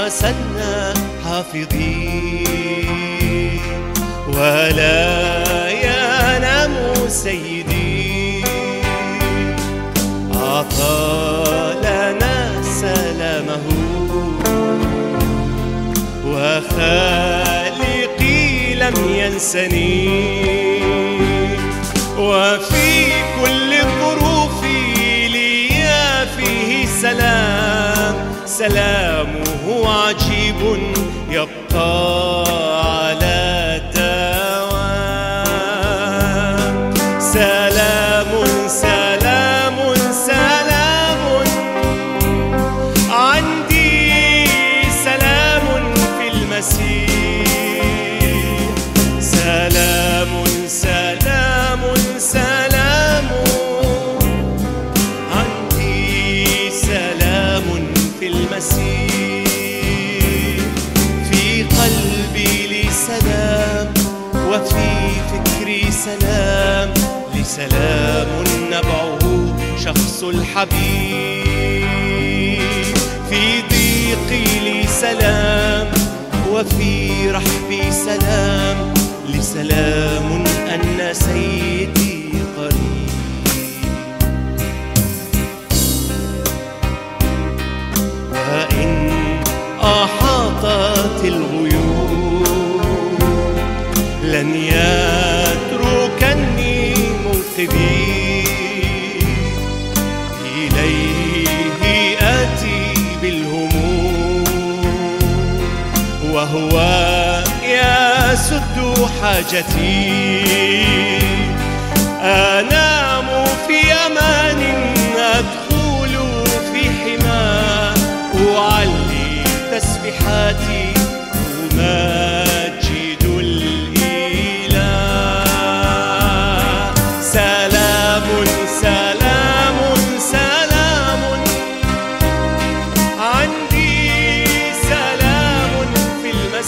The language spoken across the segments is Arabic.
غسلنا حافظين، ولا ينام سيدي. أعطى لنا سلامه، وخالقي لم ينسني. وفي كل الظروف لي فيه سلام، سلامه عجيب يبقى على الدوام. سلام سلام سلام عندي، سلام في المسيح. سلام سلام سلام عندي، سلام في المسيح. في قلبي لي سلام، وفي فكري سلام، لسلام نبعه شخص الحبيب. في ضيقي لي سلام، وفي رحبي سلام، لسلام أن سيدي قريب. وإن أحاطت الغيوم لن يتركني منقذي. إليه آتي بالهموم، وهو يسد حاجتي. أنام في أمان، أدخل في حماه، أعلي تسبيحاتي، أمجد الإله. سلام سلام سلام عندي، سلام في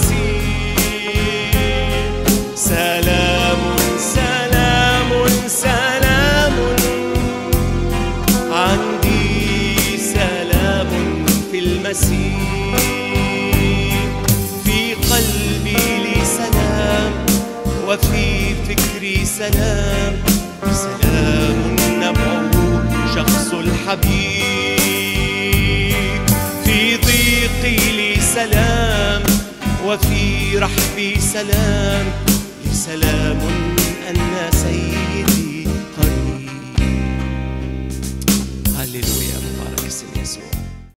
المسيح. سلام سلام سلام عندي، سلام في المسيح. في قلبي لي سلام، وفي فكري سلام، سلام نبعه شخص الحبيب. في ضيقي لي سلام، وفي رحبي سلام، لسلام أن سيدي